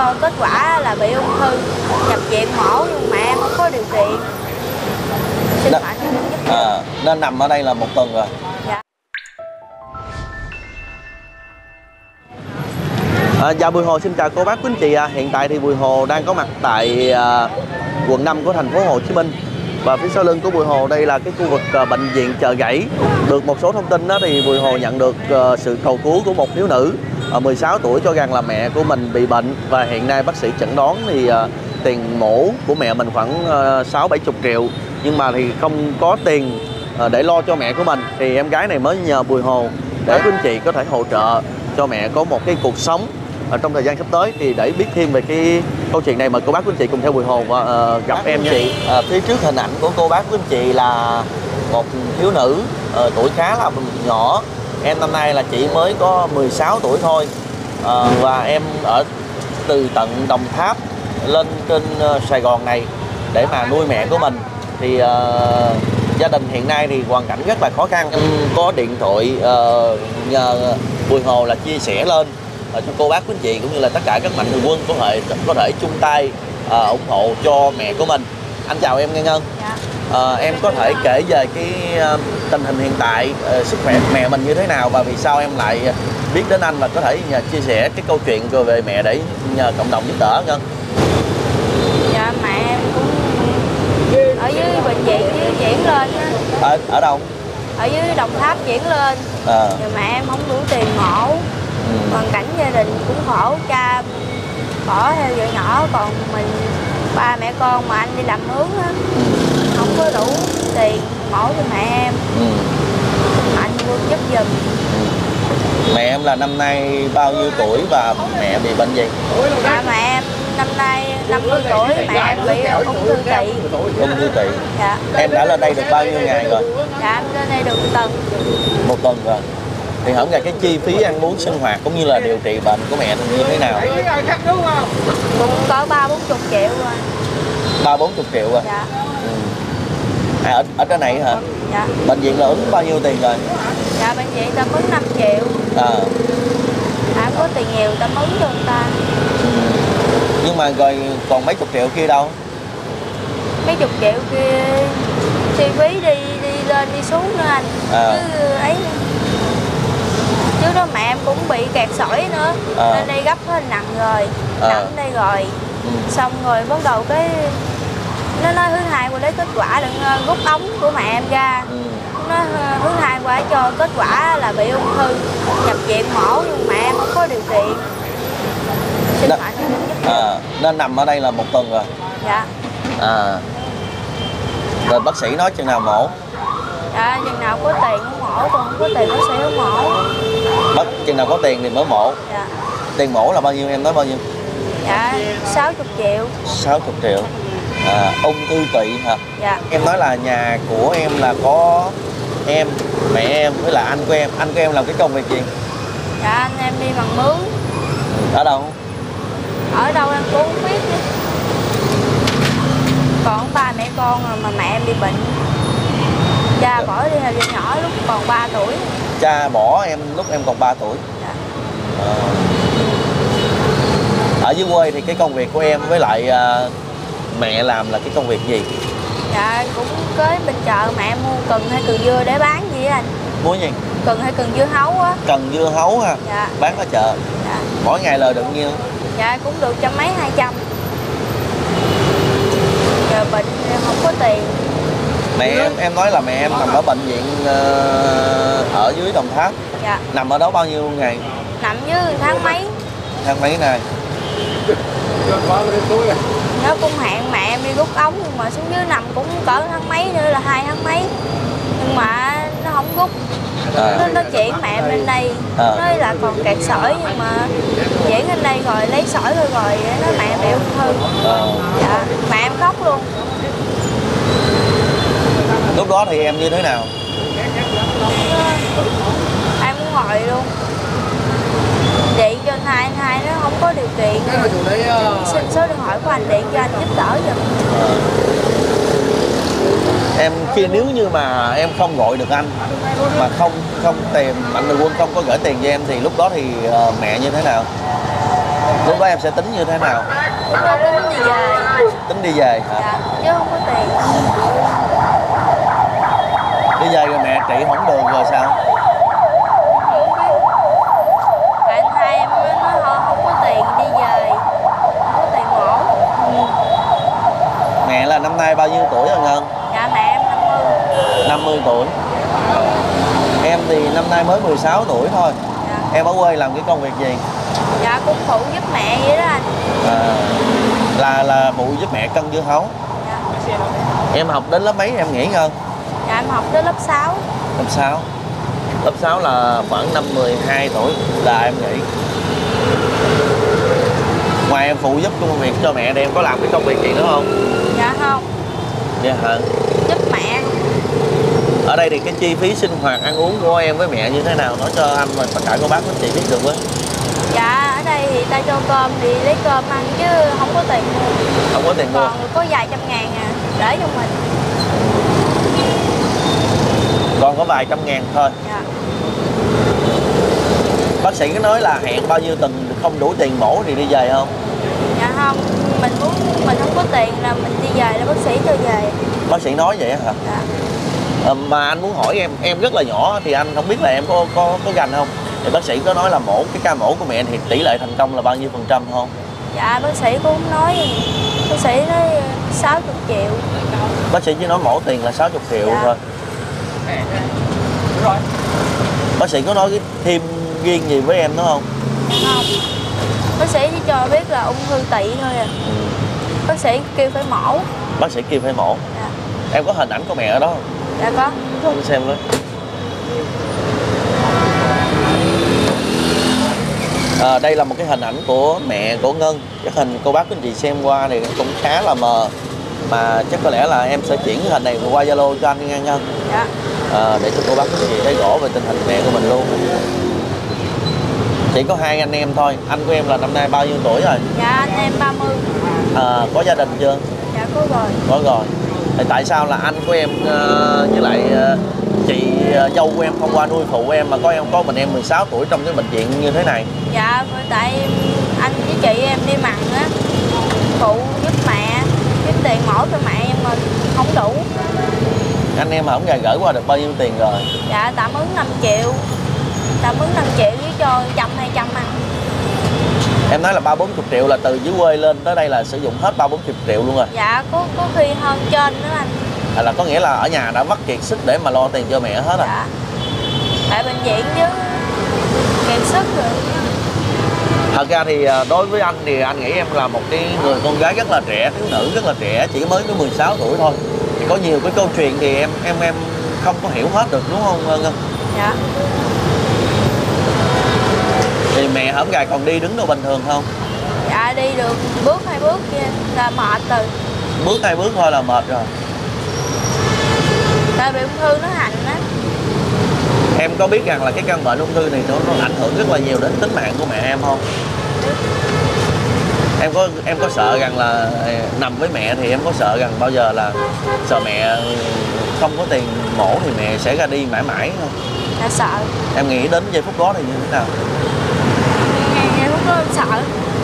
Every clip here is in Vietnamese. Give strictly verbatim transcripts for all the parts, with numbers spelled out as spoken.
cho kết quả là bị ung thư, nhập viện mổ nhưng mà em không có điều kiện. Xin Đ... mạnh giúp à, nên nằm ở đây là một tuần rồi. Dạ. À, dạ Bùi Hồ xin chào cô bác quý anh chị. À, hiện tại thì Bùi Hồ đang có mặt tại à, quận năm của thành phố Hồ Chí Minh. Và phía sau lưng của Bùi Hồ đây là cái khu vực à, bệnh viện Chợ Gãy. Được một số thông tin đó thì Bùi Hồ nhận được à, sự cầu cứu của một thiếu nữ à, mười sáu tuổi cho rằng là mẹ của mình bị bệnh, và hiện nay bác sĩ chẩn đoán thì à, tiền mổ của mẹ mình khoảng à, sáu bảy chục triệu, nhưng mà thì không có tiền à, để lo cho mẹ của mình. Thì em gái này mới nhờ Bùi Hồ để quý anh chị có thể hỗ trợ cho mẹ có một cái cuộc sống ở trong thời gian sắp tới. Thì để biết thêm về cái câu chuyện này, mời cô bác quý anh chị cùng theo Bùi Hồ và uh, gặp em chị. À, phía trước hình ảnh của cô bác quý anh chị là một thiếu nữ uh, tuổi khá là nhỏ. Em năm nay là chỉ mới có mười sáu tuổi thôi, uh, và em ở từ tận Đồng Tháp lên trên uh, Sài Gòn này để mà nuôi mẹ của mình. Thì uh, gia đình hiện nay thì hoàn cảnh rất là khó khăn. Em có điện thoại uh, nhờ Bùi Hồ là chia sẻ lên uh, cho cô bác quý anh chị cũng như là tất cả các mạnh thường quân có thể có thể chung tay uh, ủng hộ cho mẹ của mình. Anh chào em Nghe Ngân. Dạ. Uh, em có thể kể về cái uh, tình hình hiện tại uh, sức khỏe của mẹ mình như thế nào, và vì sao em lại biết đến anh và có thể nhờ chia sẻ cái câu chuyện rồi về mẹ để nhờ cộng đồng giúp đỡ Ngân? Dạ, mẹ em cũng ở dưới bệnh viện chứ chuyển lên á. Ở ở đâu? Ở dưới Đồng Tháp chuyển lên. À. Rồi mẹ em không đủ tiền mổ. Ừ. Hoàn cảnh gia đình cũng khổ, cha bỏ theo vợ nhỏ, còn mình ba mẹ con mà anh đi làm mướn á, không có đủ tiền mổ cho mẹ em. Ừ. Mạnh quân giúp giùm. Mẹ em là năm nay bao nhiêu tuổi và mẹ bị bệnh gì? Dạ, mẹ em năm nay năm mươi tuổi, mẹ em bị ung thư tỵ. Ung thư tỵ. Dạ. Em đã lên đây được bao nhiêu ngày rồi? Dạ, em lên đây được một tuần. Một tuần rồi. Thì không là cái chi phí ăn uống sinh hoạt cũng như là điều trị bệnh của mẹ như thế nào? Cũng có ba bốn chục triệu rồi. Ba bốn chục triệu rồi. Dạ. Ừ. À, ở, ở trên này hả? Dạ. Bệnh viện là ứng bao nhiêu tiền rồi? Dạ, bệnh viện ta ứng năm triệu. À. À, có tiền nhiều ta ứng cho người ta. Ừ. Nhưng mà rồi còn mấy chục triệu kia đâu? Mấy chục triệu kia chi phí đi đi lên đi xuống nữa anh. À. Chứ ấy chứ đó mẹ em cũng bị kẹt sỏi nữa. À. Nên đây gấp hết nặng rồi. À. Nặng đây rồi. Ừ. Xong rồi bắt đầu cái nó nói thứ hai qua lấy kết quả đừng rút ống của mẹ em ra. Ừ. Nó thứ hai qua cho kết quả là bị ung thư, nhập viện mổ nhưng mẹ em không có điều kiện. Xin mạnh giúp. À, nên nằm ở đây là một tuần rồi. Dạ. À. Rồi bác sĩ nói chừng nào mổ? Dạ, chừng nào có tiền mới mổ, còn không có tiền bác sĩ không mổ. Bác chừng nào có tiền thì mới mổ. Dạ. Tiền mổ là bao nhiêu, em nói bao nhiêu? Dạ, sáu mươi triệu. sáu mươi triệu. À, ung thư tỵ hả? Dạ. Em nói là nhà của em là có em, mẹ em với là anh của em. Anh của em làm cái công việc gì? Dạ, anh em đi bằng mướn. Ở đâu? Ở đâu em cũng không biết nữa. Còn ba mẹ con rồi mà mẹ em bị bệnh. Cha bỏ đi hồi nhỏ lúc còn ba tuổi. Cha bỏ em lúc em còn ba tuổi. Dạ. À. Ở dưới quê thì cái công việc của em với lại uh, mẹ làm là cái công việc gì? Dạ, cũng tới bên chợ mẹ em mua cần hay cần dưa để bán gì á anh? Mua gì? Cần hay cần dưa hấu á. Cần dưa hấu ha? Dạ. Bán ở chợ. Dạ. Mỗi ngày lời được nhiêu? Dạ, cũng được trăm mấy hai trăm. Giờ bệnh không có tiền. Mẹ em em nói là mẹ em nằm ở bệnh viện uh, ở dưới Đồng Tháp. Dạ. Nằm ở đó bao nhiêu ngày? Nằm dưới tháng mấy. Tháng mấy ngày? Nó cũng hẹn mẹ em đi rút ống nhưng mà xuống dưới nằm cũng cỡ tháng mấy nữa là hai tháng mấy. Nhưng mà nó không rút. À. Nó, nó chuyển mẹ em lên đây. À. Nói là còn kẹt sỏi nhưng mà chuyển lên đây rồi lấy sỏi rồi rồi nói mẹ em bị ung thư. À. Dạ, mẹ em khóc luôn. Lúc đó thì em như thế nào? Em muốn ngồi luôn. Điện cho anh hai, anh hai nó không có điều kiện. Xin số điện thoại của anh điện cho anh giúp đỡ giùm. À. Em khi nếu như mà em không gọi được anh mà không không tìm mạnh thường quân không có gửi tiền cho em thì lúc đó thì uh, mẹ như thế nào? Lúc đó em sẽ tính như thế nào? Lúc đó tính đi về. Tính đi về hả? Dạ, chứ không có tiền. Đi về rồi mẹ trị không được rồi sao? Không biết. Bạn hai em mới nói thôi không có tiền đi về, không có tiền mổ. Ừ. Mẹ là năm nay bao nhiêu tuổi rồi Ngân? Dạ mẹ em năm mươi. năm mươi tuổi. Em thì năm nay mới mười sáu tuổi thôi. Dạ. Em ở quê làm cái công việc gì? Dạ cũng phụ giúp mẹ vậy đó anh. À, là là phụ giúp mẹ cân dưa hấu. Dạ. Em học đến lớp mấy em nghỉ Ngân? Dạ em học tới lớp sáu. Lớp sáu. Lớp sáu là khoảng năm mười hai tuổi là em nghỉ. Ngoài em phụ giúp công việc cho mẹ thì em có làm cái công việc gì nữa không? Dạ không. Dạ hả? Giúp mẹ. Ở đây thì cái chi phí sinh hoạt ăn uống của em với mẹ như thế nào? Nói cho anh và tất cả cô bác anh chị biết được với. Dạ ở đây thì ta cho cơm thì lấy cơm ăn chứ không có tiền mua. Không có tiền mua. Còn có vài trăm ngàn à để cho mình. Còn có vài trăm ngàn thôi. Dạ. Bác sĩ có nói là hẹn bao nhiêu tuần không đủ tiền mổ thì đi về không? Dạ không, mình muốn mình không có tiền là mình đi về là bác sĩ cho về. Bác sĩ nói vậy hả? Dạ. À, mà anh muốn hỏi em, em rất là nhỏ thì anh không biết là em có có có gành không? Thì bác sĩ có nói là mổ cái ca mổ của mẹ thì tỷ lệ thành công là bao nhiêu phần trăm không? Dạ bác sĩ cũng không nói gì. Bác sĩ nói sáu mươi triệu. Bác sĩ chỉ nói mổ tiền là sáu mươi triệu dạ. thôi. Bác sĩ có nói cái thêm riêng gì với em nữa không? Không. Bác sĩ chỉ cho biết là ung thư tỵ thôi à. Ừ. Bác sĩ kêu phải mổ. Bác sĩ kêu phải mổ. Dạ. Em có hình ảnh của mẹ ở đó không? Dạ có. Cho anh xem với. À, đây là một cái hình ảnh của mẹ của Ngân. Cái hình cô bác anh chị xem qua thì cũng khá là mờ. Mà chắc có lẽ là em sẽ chuyển cái hình này qua Zalo cho anh nghe Ngân. Dạ. À, để cho cô bác anh chị thấy rõ về tình hình mẹ của mình luôn. Chỉ có hai anh em thôi. Anh của em là năm nay bao nhiêu tuổi rồi? Dạ anh em ba mươi. À, có gia đình chưa? Dạ có rồi. Có rồi. Thì tại sao là anh của em uh, với lại uh, chị uh, dâu của em không qua nuôi phụ em mà có em có mình em mười sáu tuổi trong cái bệnh viện như thế này? Dạ tại anh với chị em đi mặn á, phụ giúp mẹ, kiếm tiền mổ cho mẹ em mà không đủ. Anh em không gài gửi qua được bao nhiêu tiền rồi? Dạ tạm ứng năm triệu. Tạm ứng năm triệu với cho trăm hai trăm ăn. Em nói là ba bốn chục triệu là từ dưới quê lên tới đây là sử dụng hết ba bốn chục triệu luôn rồi. Dạ có có khi hơn trên nữa anh. À, là có nghĩa là ở nhà đã vắt kiệt sức để mà lo tiền cho mẹ hết à? Dạ. Tại bệnh viện chứ kiệt sức rồi. Thật ra thì đối với anh thì anh nghĩ em là một cái người con gái rất là trẻ, thiếu nữ rất là trẻ, chỉ mới có mười sáu tuổi thôi. Thì có nhiều cái câu chuyện thì em em em không có hiểu hết được đúng không Ngân? Dạ. Thì mẹ hổm gài còn đi đứng đâu bình thường không? Dạ đi được bước hai bước kia là mệt rồi. Bước hai bước thôi là mệt rồi. Tại bị ung thư nó hành á. Em có biết rằng là cái căn bệnh ung thư này nó, nó ảnh hưởng rất là nhiều đến tính mạng của mẹ em không? Em có em có sợ rằng là nằm với mẹ thì em có sợ rằng bao giờ là sợ mẹ không có tiền mổ thì mẹ sẽ ra đi mãi mãi không? Dạ sợ. Em nghĩ đến giây phút đó thì như thế nào? Ngày ngày lúc đó em sợ.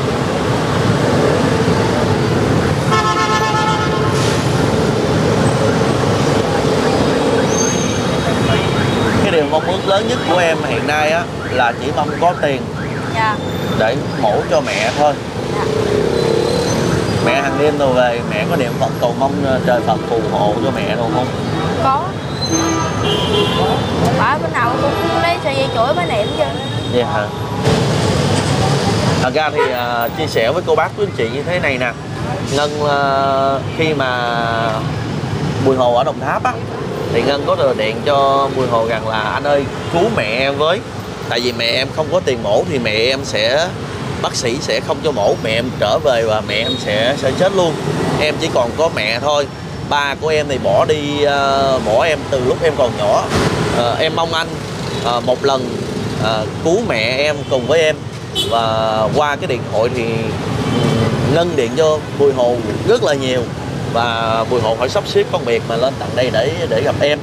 Cái điều mong ước lớn nhất của em hiện nay á là chỉ mong có tiền. Dạ. Để mổ cho mẹ thôi. Dạ. Mẹ hàng đêm rồi về mẹ có niệm Phật cầu mong trời Phật phù hộ cho mẹ đâu không? Có. Bà bữa nào cũng lấy sợi dây chổi bà niệm chứ. Dạ hả? Thật ra thì uh, chia sẻ với cô bác quý anh chị như thế này nè. Ngân uh, khi mà Bùi Hồ ở Đồng Tháp á thì Ngân có đồ điện cho Bùi Hồ rằng là anh ơi cứu mẹ em với. Tại vì mẹ em không có tiền mổ thì mẹ em sẽ bác sĩ sẽ không cho mổ, mẹ em trở về và mẹ em sẽ sẽ chết luôn. Em chỉ còn có mẹ thôi. Ba của em thì bỏ đi uh, bỏ em từ lúc em còn nhỏ. Uh, em mong anh uh, một lần uh, cứu mẹ em cùng với em. Và qua cái điện thoại thì Ngân điện cho Bùi Hồ rất là nhiều. Và Bùi Hồ phải sắp xếp công việc mà lên tận đây để để gặp em.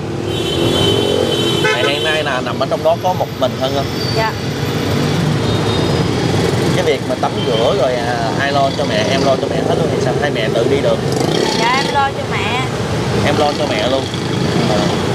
Ngày nay là nằm ở trong đó có một mình hơn không? Dạ. Cái việc mà tắm rửa rồi à, ai lo cho mẹ, em lo cho mẹ hết luôn hay sao, hay mẹ tự đi được? Dạ em lo cho mẹ. Em lo cho mẹ luôn. À.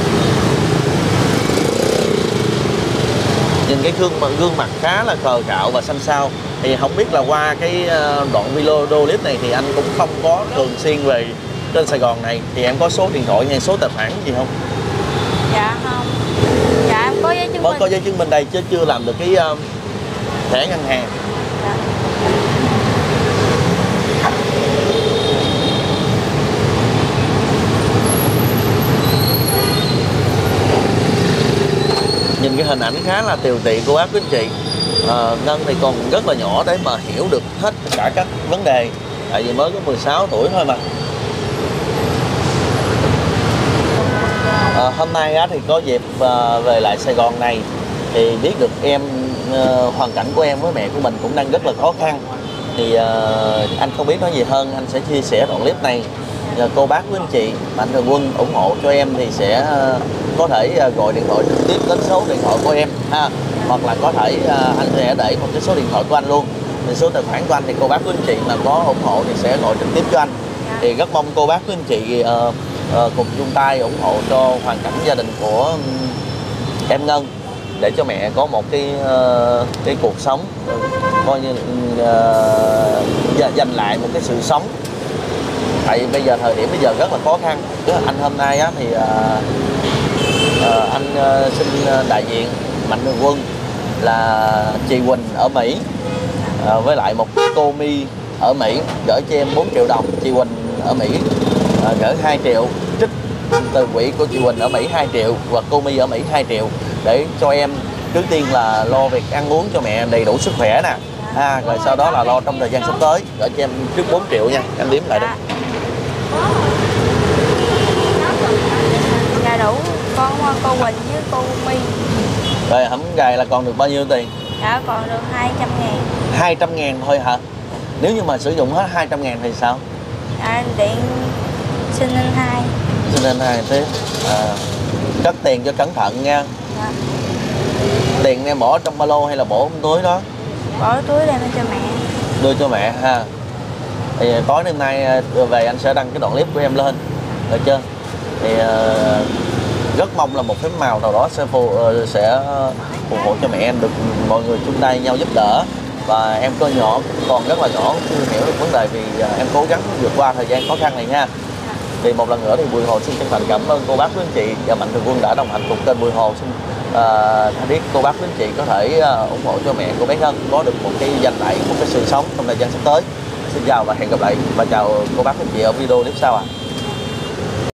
Nhìn cái gương mặt, gương mặt khá là khờ khạo và xanh xao. Thì không biết là qua cái đoạn video clip này thì anh cũng không có thường xuyên về trên Sài Gòn này, thì em có số điện thoại hay số tài khoản gì không? Dạ không. Dạ em có giấy chứng có, minh. Có giấy chứng minh đây chứ chưa làm được cái uh, thẻ ngân hàng. Dạ. Nhìn cái hình ảnh khá là tiều tị của bác quý anh chị. à, Ngân thì còn rất là nhỏ để mà hiểu được hết tất cả các vấn đề, tại vì mới có mười sáu tuổi thôi mà. à, Hôm nay á, thì có dịp à, về lại Sài Gòn này thì biết được em à, hoàn cảnh của em với mẹ của mình cũng đang rất là khó khăn. Thì à, anh không biết nói gì hơn, anh sẽ chia sẻ đoạn clip này. Nhờ cô bác quý anh chị mạnh thường quân ủng hộ cho em thì sẽ uh, có thể uh, gọi điện thoại trực tiếp đến số điện thoại của em ha, hoặc là có thể uh, anh sẽ để một cái số điện thoại của anh luôn. Thì số tài khoản của anh thì cô bác quý anh chị mà có ủng hộ thì sẽ gọi trực tiếp cho anh. Thì rất mong cô bác quý anh chị uh, uh, cùng chung tay ủng hộ cho hoàn cảnh gia đình của um, em Ngân, để cho mẹ có một cái uh, cái cuộc sống uh, coi như uh, dành lại một cái sự sống. Tại bây giờ thời điểm bây giờ rất là khó khăn. Anh hôm nay á, thì uh, uh, anh uh, xin đại diện mạnh thường quân là chị Quỳnh ở Mỹ uh, với lại một cô My ở Mỹ gửi cho em bốn triệu đồng. Chị Quỳnh ở Mỹ uh, gửi hai triệu, trích từ quỹ của chị Quỳnh ở Mỹ hai triệu và cô My ở Mỹ hai triệu để cho em trước tiên là lo việc ăn uống cho mẹ đầy đủ sức khỏe nè. À, rồi sau đó là lo trong thời gian sắp tới gửi cho em trước bốn triệu nha, em đếm lại đi. Dạ đủ, con cô Quỳnh với cô My. Rồi hổng gài là còn được bao nhiêu tiền? Dạ còn được hai trăm ngàn. Hai trăm ngàn thôi hả? Nếu như mà sử dụng hết hai trăm ngàn thì sao? Dạ điện xin anh hai. Xin anh hai thế. À, cất tiền cho cẩn thận nha. Dạ. Tiền em bỏ trong ba lô hay là bỏ trong túi đó? Bỏ túi đem cho mẹ. Đưa cho mẹ ha. Thì tối đêm nay về anh sẽ đăng cái đoạn clip của em lên, được chưa? Thì uh, rất mong là một phép màu nào đó sẽ phù uh, sẽ phù hộ cho mẹ em được mọi người chung tay nhau giúp đỡ. Và em có nhỏ, còn rất là nhỏ, chưa hiểu được vấn đề vì uh, em cố gắng vượt qua thời gian khó khăn này nha. Thì một lần nữa thì Bùi Hồ xin chân thành cảm ơn cô bác quý anh chị và mạnh thường quân đã đồng hành cùng kênh Bùi Hồ. Xin uh, biết cô bác quý anh chị có thể uh, ủng hộ cho mẹ cô bé Ngân có được một cái giành lại một cái sự sống trong thời gian sắp tới. Xin chào và hẹn gặp lại và chào cô bác quý anh chị ở video clip sau ạ. À.